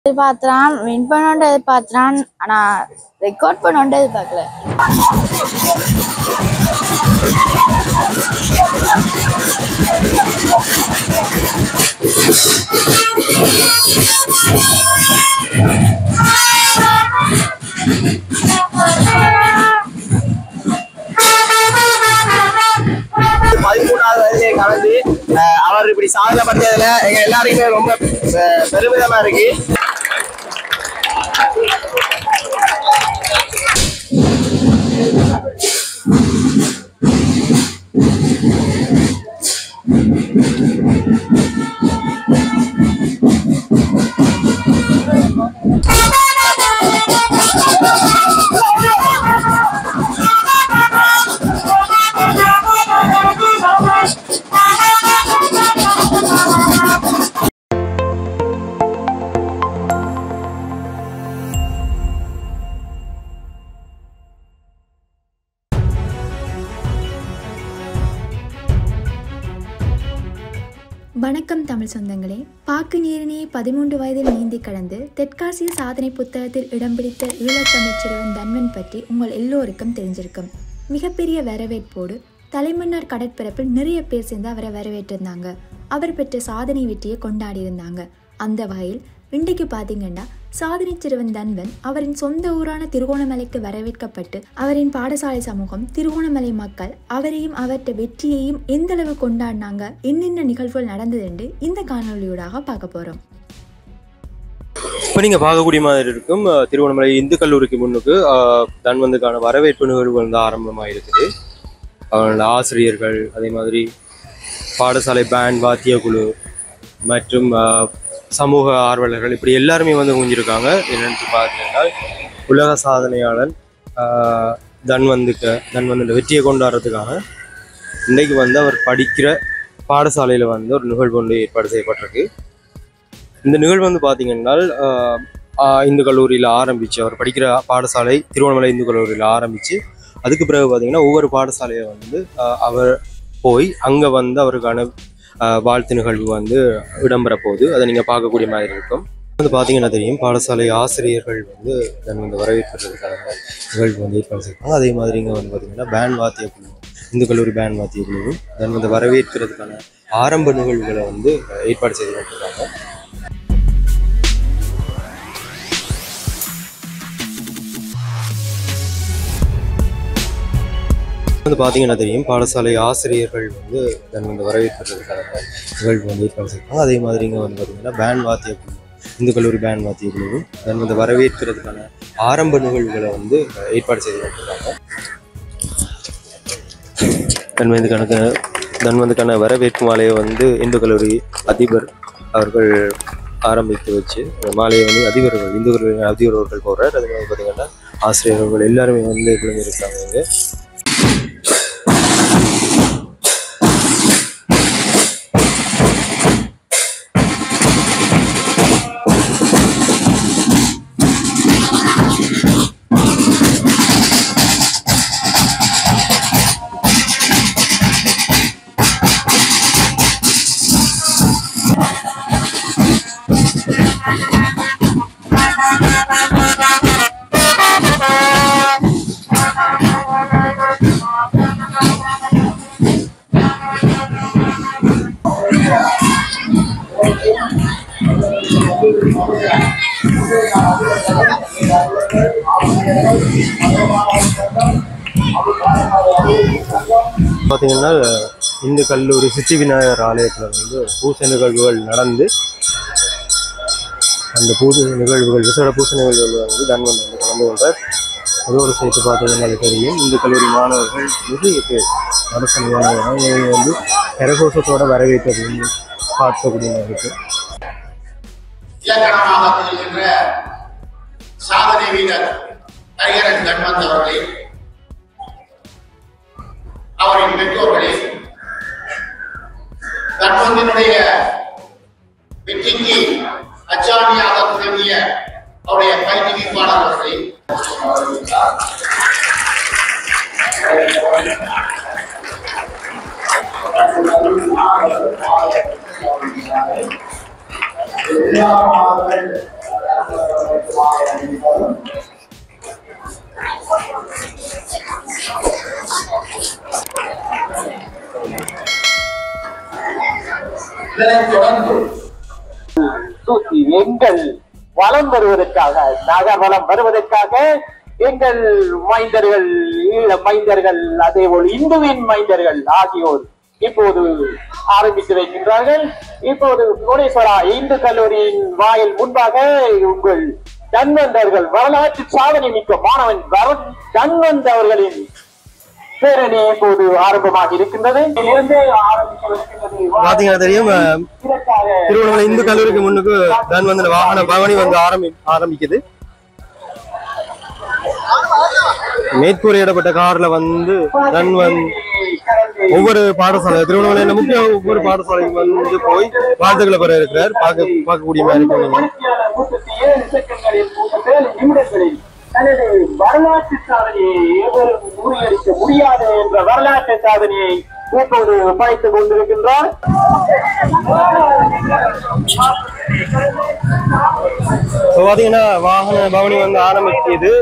பார்த்தான் வின் பண்ணோண்டது பார்த்தான். ஆனால் ரெக்கார்ட் பண்ணோண்டது பார்க்கல. கலந்து அவர் இப்படி சாதனை பண்ணதுல எங்க எல்லாருக்குமே ரொம்ப பெருமிதமா இருக்கு. வணக்கம் தமிழ் சொந்தங்களே. பாக்கு நீரினையை 13 வயதில் நீந்தி கடந்து தெற்காசிய சாதனை புத்தகத்தில் இடம் பிடித்த ஈழத்தமிழ் சிறுவன் தன்வன் பற்றி உங்கள் எல்லோருக்கும் தெரிஞ்சிருக்கும். மிகப்பெரிய வரவேற்போடு தலைமன்னார் கடற்பரப்பில் நிறைய பேர் சேர்ந்து அவரை வரவேற்றிருந்தாங்க. அவர் பெற்ற சாதனை வெற்றியை கொண்டாடி இருந்தாங்க. அந்த வகையில் இன்றைக்கு பார்த்தீங்கன்னா சாதனை சிறுவன் தன்வன் அவரின் சொந்த ஊரான திருகோணமலைக்கு வரவேற்கப்பட்டு அவரின் பாடசாலை சமூகம், திருகோணமலை மக்கள் அவரையும் அவற்ற வெற்றியையும் எந்த அளவு கொண்டாடினாங்க, என்னென்ன நிகழ்வுகள் நடந்தது என்று இந்த காணொலியூடாக பார்க்க போறோம். இப்போ நீங்கள் பார்க்கக்கூடிய மாதிரி இருக்கும் திருவண்ணாமலை இந்து கல்லூரிக்கு முன்னுக்கு தன்வந்துக்கான வரவேற்பு நிகழ்வு வந்து ஆரம்பமாக இருக்குது. அவங்களோட ஆசிரியர்கள், அதே மாதிரி பாடசாலை பேண்ட், வாத்திய குழு மற்றும் சமூக ஆர்வலர்கள் இப்படி எல்லாருமே வந்து குஞ்சிருக்காங்க. என்னென்னு பார்த்தீங்கன்னா உலக சாதனையாளன் தன்வந்த வெற்றியை கொண்டாடுறதுக்காக இன்றைக்கு வந்து அவர் படிக்கிற பாடசாலையில் வந்து ஒரு நிகழ்வு ஒன்று ஏற்பாடு செய்யப்பட்டிருக்கு. இந்த நிகழ்வு வந்து பார்த்தீங்கன்னா இந்து கல்லூரியில் ஆரம்பித்து, அவர் படிக்கிற பாடசாலை திருவண்ணாமலை இந்து கல்லூரியில் ஆரம்பித்து அதுக்கு பிறகு பார்த்தீங்கன்னா ஒவ்வொரு பாடசாலையை வந்து அவர் போய் அங்கே வந்து அவருக்கான வாழ்த்து நிகழ்வு வந்து இடம்பெற போகுது. அதை நீங்கள் பார்க்கக்கூடிய மாதிரி இருக்கும். வந்து பார்த்தீங்கன்னா தெரியும், பாடசாலை ஆசிரியர்கள் வந்து தன்வந்த வரவேற்பதற்கான நிகழ்வு வந்து ஏற்பாடு செய்வாங்க. அதே மாதிரி இங்கே வந்து பார்த்தீங்கன்னா பேண்ட் வாத்திய குழு, இந்து கல்லூரி பேண்ட் வாத்திய குழுவும் தன்வந்த வரவேற்கிறதுக்கான ஆரம்ப நிகழ்வுகளை வந்து ஏற்பாடு செய்து கொண்டிருக்காங்க. வந்து பார்த்தீங்கன்னா தெரியும், பாடசாலை ஆசிரியர்கள் வந்து தன்வந்த வரவேற்பதற்கான நிகழ்வு வந்து ஏற்பாடு செய்வாங்க. அதே மாதிரி இங்கே வந்து பார்த்தீங்கன்னா பேண்ட் வாத்திய குழு, இந்து கல்லூரி பேண்ட் வாத்திய குழுவும் தன்வந்த வரவேற்கிறதுக்கான ஆரம்ப நிகழ்வுகளை வந்து ஏற்பாடு செய்து கொண்டிருக்காங்க. தன்வந்துக்கான வரவேற்பு மாலையை வந்து இந்து கல்லூரி அதிபர் அவர்கள் ஆரம்பித்து வச்சு மாலையை வந்து அதிபர்கள், இந்து கல்லூரி அதிபர் அவர்கள் போடுறார். அது மாதிரி பார்த்தீங்கன்னா ஆசிரியர்கள் எல்லாருமே வந்து விழுந்திருக்காங்க. இங்கே பார்த்தீங்கன்னா இந்து கல்லூரி சித்தி விநாயகர் ஆலயத்தில் வந்து பூசை நிகழ்வுகள் நடந்து, அந்த பூஜை நிகழ்வுகள் விசேட பூசை நிகழ்வுகள் வந்து தன்வந்த் வந்து கலந்து கொண்டார். அதோடு சேர்த்து பார்த்தீங்கன்னா தெரியும், இந்து கல்லூரி மாணவர்கள் நிறைய பேர் அரசு மாணவர்கள் வந்து கரகோஷத்தோட வரவேற்றது வந்து பார்க்கக்கூடிய இருக்கு. இலக்கணமாக திகழ்கின்ற சாதனை வீரர் கரிகரன் தன்வந்த் அவர்களே, அவரின் பெற்றோர்களே, தன்வந்தினுடைய வெற்றிக்கு அச்சாணியாக துவங்கிய அவருடைய பயிற்றுவிப்பாளர் அவர்களே, எல்லா மாணவர்கள் எங்கள் வளம் வருவதற்காக நகர்வளம் வருவதற்காக எங்கள் மைந்தர்கள் ஈழ மைந்தர்கள் அதேபோல் இந்துவின் மைந்தர்கள் ஆகியோர் இப்போது ஆரம்பித்து வைக்கின்றார்கள். இப்போது கோடேஸ்வரா இந்து கல்லூரியின் வாயில் முன்பாக உங்கள் தன்வந்தர்கள் வரலாற்று சாதனை மிக்க மாணவன் தன்வந்த் அவர்களின் பேரணி இப்போது ஆரம்பமாக இருக்கின்றது. பாத்தீங்கன்னா தெரியும், திருவண்ணாமலை இந்து கல்லூரிக்கு முன்னுக்கு தன்வந்த் வாகன பவனி வந்து ஆரம்பிக்குது. மேற்கூரையிடப்பட்ட கார்ல வந்து தன்வந்த் ஒவ்வொரு பாடசாலை திருவண்ணாமலையில முக்கிய ஒவ்வொரு பாடசாலையும் வந்து போய் வாழ்த்துக்களை பெற இருக்கிறார். பார்க்கக்கூடிய மாதிரி இருக்கு. தனது வரலாற்று சாதனையை எவரும் முறியடிக்க முடியாது என்ற வரலாற்று சாதனையை இப்போது படைத்துக் கொண்டிருக்கின்றார். பாத்தீங்கன்னா வாகன பவனி வந்து ஆரம்பிக்குது.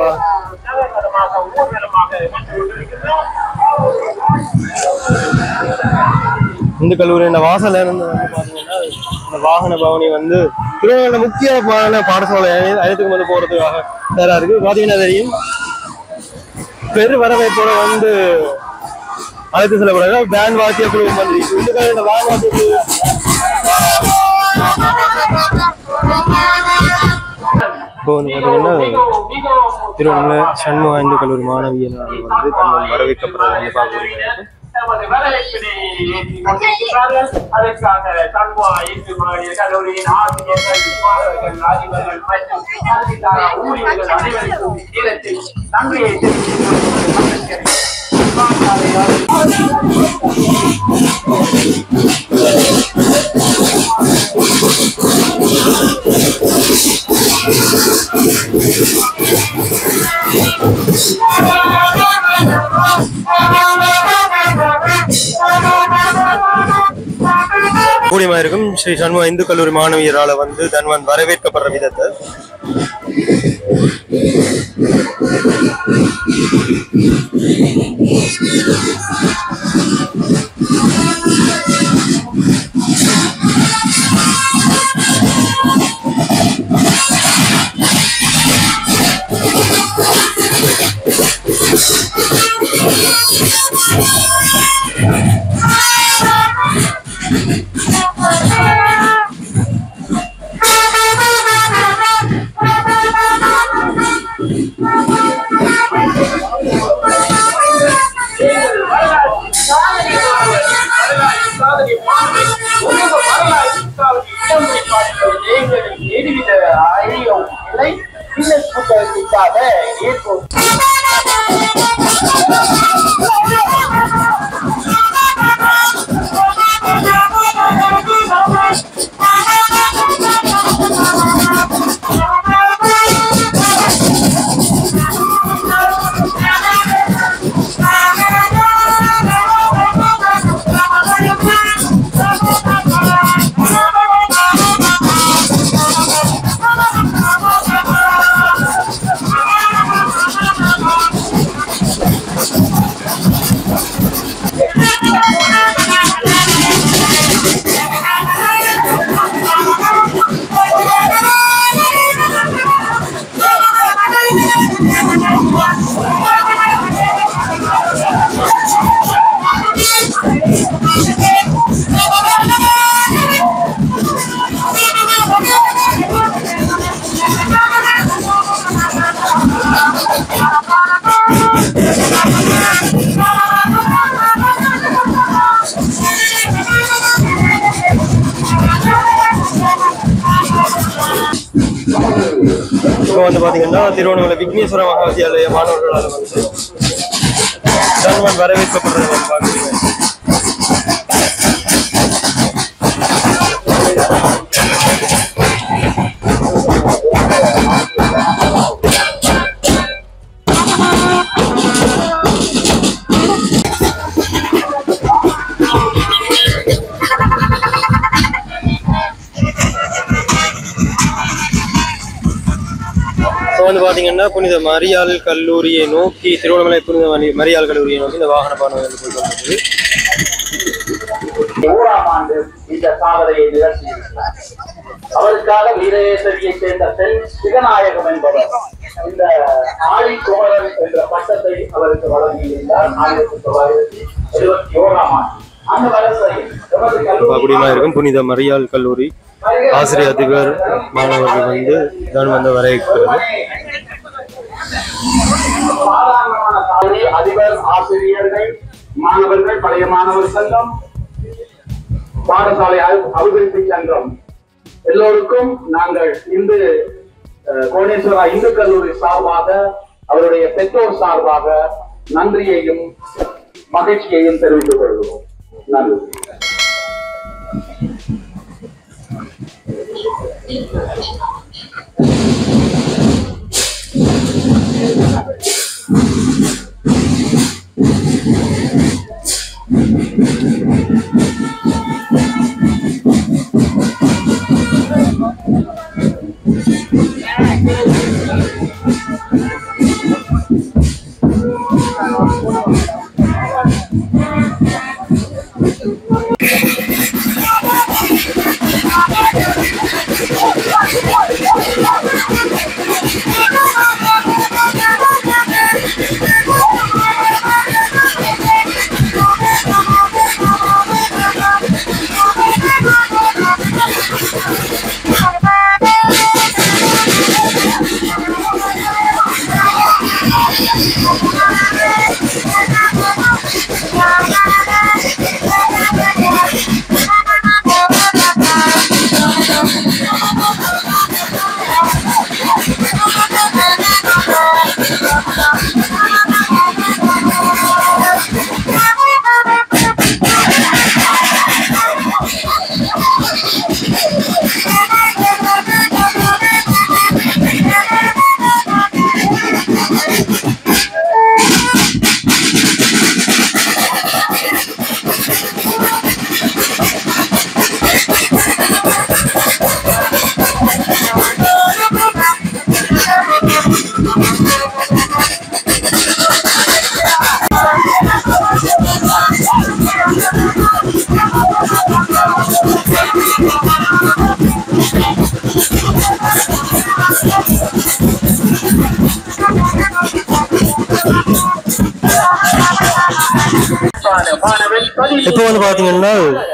இந்து கல்லூரியின் வாசல்ல இருந்து வந்து பாத்தீங்கன்னா இந்த வாகன பவனி வந்து திருவண்ணாமலை முக்கியமான பாடசாலை அனைத்துக்கும் வந்து போறதுக்காக தயாரா இருக்கு. பாத்தீங்கன்னா தெரியும், பெரு வரவேற்போட வந்து அழைத்து செல்லப்படுற பேண்ட் வாத்திய குழு வந்து இந்து கல்லூரியின் பேண்ட் வாத்திய குழு இப்போ வந்து பாத்தீங்கன்னா திருவண்ணாமலை சண்முக இந்து கல்லூரி மாணவியல் வந்து தன்னால் வரவேற்கப்படுறது வந்து பார்க்க அதற்காக சண்முக இந்து கல்லூரியின் ஆசிரியர்கள், மாணவர்கள், அதிபர்கள் மற்றும் ஊழியர்கள் அனைவருக்கும் நேரத்தில் நன்றியை தெரிவித்துக் கூடியமா இருக்கும். ஸ்ரீ சண்முக இந்து கல்லூரி மாணவியரால வந்து தன்வந்த் வரவேற்கப்படுற விதத்தை இப்போ வந்து பாத்தீங்கன்னா திருவண்ணாமலை விக்னேஸ்வர மகாவித்யாலய மாணவர்களால் வந்து தன்வந்த் வரவேற்கப்படுறது வந்து பாக்குறீங்க. இப்போ வந்து பார்த்தீங்கன்னா புனித மரியாள் கல்லூரியை நோக்கி திருவண்ணாமலை புனித மரியாள் கல்லூரியை நோக்கி இந்த வாகன பானம் வந்து போய் கொண்டிருக்குது. 1ஆம் ஆண்டு இந்த சாதனையை நிகழ்த்தியிருக்கிறார். அவருக்காக வீரேசரியைச் சேர்ந்த தென் சிவநாயகம் என்பவர் இந்த ஆழிக்குமரன் என்ற பட்டத்தை அவருக்கு வழங்கியிருந்தார் 1971ஆம் ஆண்டு. அந்த வரிசையில் அப்படிமா இருக்கும் புனித மரியாள் கல்லூரி ஆசிரியர் அதிபர் மாணவர்கள் வந்து தான் வந்து வரவேற்கிறது. சாதாரணமான சாதனை அதிபர், ஆசிரியர்கள், மாணவர்கள், பழைய மாணவர் சங்கம், பாடசாலை அபிவிருத்தி சங்கம் எல்லோருக்கும் நாங்கள் இந்து கோணேஸ்வரா இந்து கல்லூரி சார்பாக அவருடைய பெற்றோர் சார்பாக நன்றியையும் மகிழ்ச்சியையும் தெரிவித்துக் கொள்கிறோம். நன்றி. இப்போ வந்து பார்த்தீங்கன்னா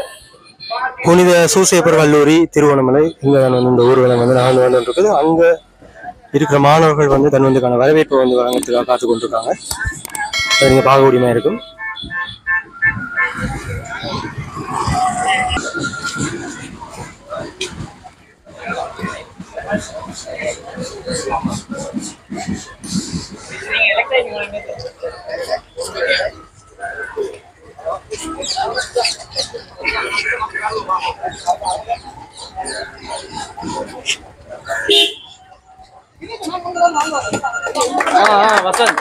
புனித சூசேப்பர் கல்லூரி திருவண்ணாமலை இங்கே வந்து இந்த ஊர்வலம் வந்து நடந்து வந்துருக்குது. அங்கே இருக்கிற மாணவர்கள் வந்து தன்வந்துக்கான வரவேற்பு வந்து வழங்குறதுக்காக காத்து கொண்டிருக்காங்க. அது நீங்கள் பார்க்க முடியுமா இருக்கும். வசந்த்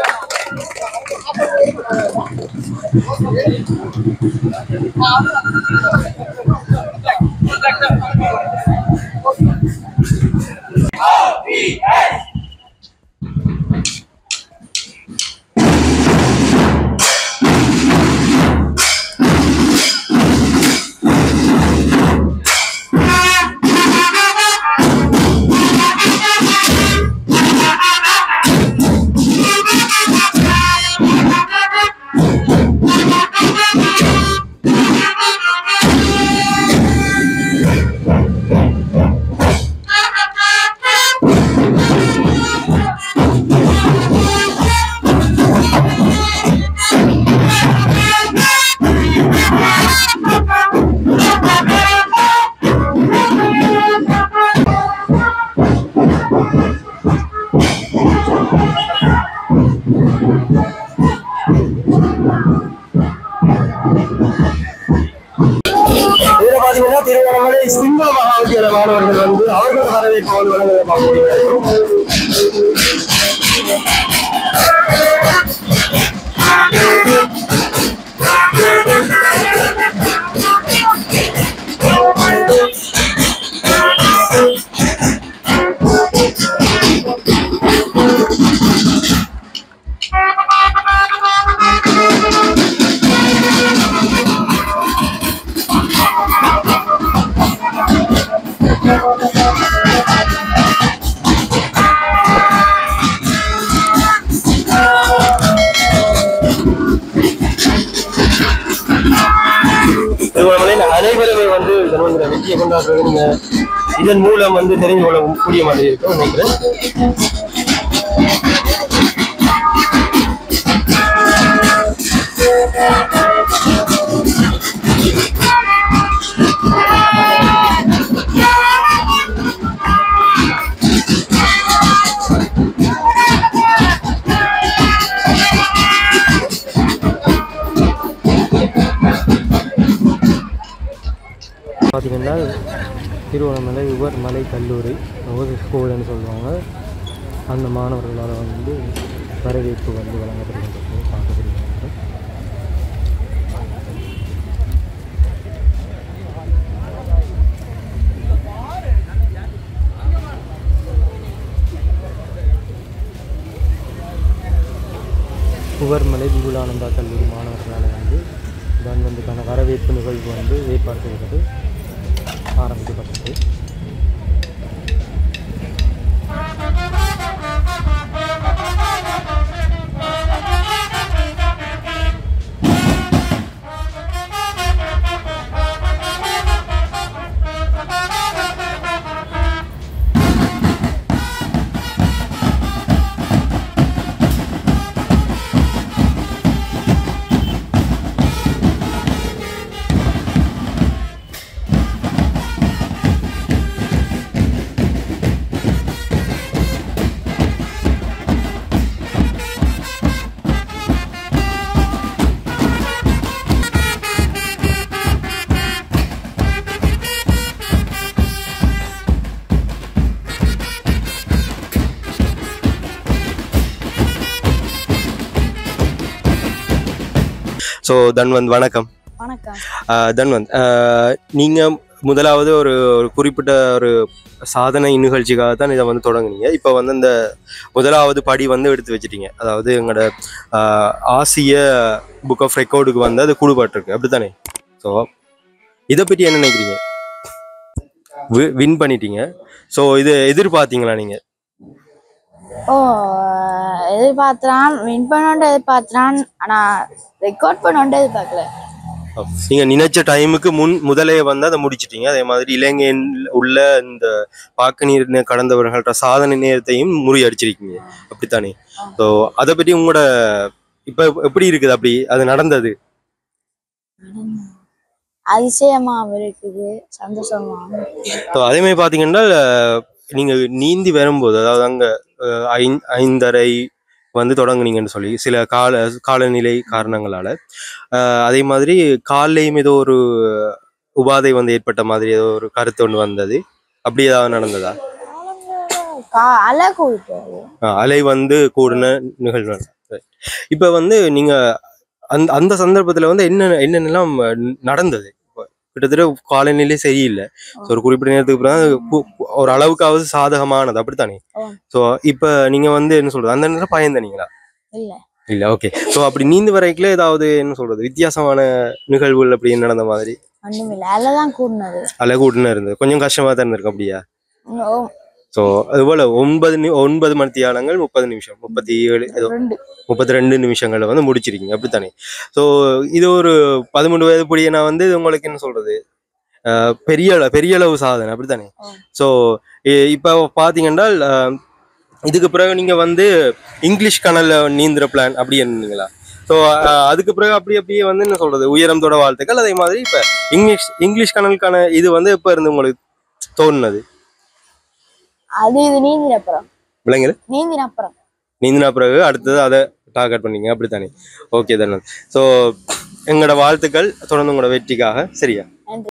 திருவண்ணாமலை சிங்கள மகாவித்தியாலய மாணவர்கள் வந்து அவர்கள் வரவேற்பு வழங்குவதை பார்க்க முடியும். நிகழ்ச்சியை கொண்டாடுறது நீங்க இதன் மூலம் வந்து தெரிந்து கொள்ள கூடிய மாதிரி இருக்கும் நினைக்கிறேன். பார்த்தீங்கன்னா திருவண்ணாமலை உவர்மலை கல்லூரி ஸ்கூல்னு சொல்லுவாங்க. அந்த மாணவர்களால் வந்து வரவேற்பு வந்து வழங்கப்படுகின்றது பார்க்கப்படுகிறது. உவர்மலை விபுலானந்தா கல்லூரி மாணவர்களால் வந்து தன்வந்துக்கான வரவேற்பு நிகழ்வு வந்து ஏற்பாடு செய்கிறது ஆரம்பிக்கப்பட்டது. ஸோ தன்வந்த் வணக்கம். வணக்கம். தன்வந்த், நீங்கள் முதலாவது ஒரு குறிப்பிட்ட ஒரு சாதனை நிகழ்ச்சிக்காக தான் இதை வந்து தொடங்குனீங்க. இப்போ வந்து இந்த முதலாவது படி வந்து எடுத்து வச்சிட்டீங்க. அதாவது எங்களோட ஆசிய புக் ஆஃப் ரெக்கார்டுக்கு வந்து அது கூடுபட்டிருக்கு, அப்படித்தானே? ஸோ இதை பற்றி என்ன நினைக்கிறீங்க? வின் பண்ணிட்டீங்க. ஸோ இது எதிர்பார்த்தீங்களா நீங்கள்? எதிர்பார்த்தான், வின் பண்ணோன்னு எதிர்பார்த்தான். ஆனால் ரெக்கார்ட் பண்ணோன்னு எதிர்பார்க்கல. நீங்கள் நினைச்ச டைமுக்கு முதலே வந்து அதை முடிச்சிட்டீங்க. அதே மாதிரி இலங்கையில் உள்ள இந்த பாக்கு நீர் கடந்தவர்கள்ட்ட சாதனை நேரத்தையும் முறியடிச்சிருக்கீங்க, அப்படித்தானே? ஸோ அதை பற்றி உங்களோட இப்போ எப்படி இருக்குது? அப்படி அது நடந்தது அதிசயமாகவும் இருக்குது, சந்தோஷமாகவும். ஸோ அதே மாதிரி பார்த்தீங்கன்னா நீங்கள் நீந்தி வரும்போது, அதாவது அங்கே 5:30 வந்து தொடங்குனீங்கன்னு சொல்லி சில காலநிலை காரணங்களால், அதே மாதிரி காலையும் ஏதோ ஒரு உபாதை வந்து ஏற்பட்ட மாதிரி ஏதோ ஒரு கருத்து ஒன்று வந்தது. அப்படி ஏதாவது நடந்ததா? அலை வந்து கூடின நிகழ்வு. இப்போ வந்து நீங்கள் அந்த சந்தர்ப்பத்தில் வந்து என்னென்னலாம் நடந்தது? கிட்டத்தட்ட காலநிலை சரியில்லை. ஸோ ஒரு குறிப்பிட்ட நேரத்துக்கு பிறகு ஒரு அளவுக்காவது சாதகமானது, அப்படித்தானே? ஸோ இப்போ நீங்க வந்து என்ன சொல்றது, அந்த நேரம் பயந்தனீங்களா? இல்ல. ஓகே. ஸோ அப்படி நீந்து வரைக்குள்ள ஏதாவது என்ன சொல்றது வித்தியாசமான நிகழ்வுகள் அப்படி நடந்த மாதிரி? அலை கூடுன இருந்தது, கொஞ்சம் கஷ்டமா தான் இருந்திருக்கு, அப்படியா? ஸோ அதுபோல 9 மணித்தியாலங்கள் 30 நிமிஷம் 32 நிமிஷங்களை வந்து முடிச்சிருக்கீங்க, அப்படித்தானே? ஸோ இது ஒரு 13 வயது புடியனா வந்து உங்களுக்கு என்ன சொல்றது பெரிய அளவு சாதனை, அப்படித்தானே? ஸோ இப்போ பார்த்தீங்கன்னா இதுக்கு பிறகு நீங்க வந்து இங்கிலீஷ் கனல்ல நீந்துற பிளான் அப்படி என்னங்களா? ஸோ அதுக்கு பிறகு அப்படியே வந்து என்ன சொல்றது உயரத்தோட வாழ்த்துக்கள். அதே மாதிரி இப்போ இங்கிலீஷ் கனலுக்கான இது வந்து எப்போ இருந்து உங்களுக்கு தோணுனது? அது இது நீந்தின பிறகு அடுத்தது அதை டார்கெட் பண்ணீங்க, அப்படித்தானே? ஓகே தானே. ஸோ எங்களோட வாழ்த்துக்கள் தொடர்ந்து உங்களோட வெற்றிக்காக. சரியா?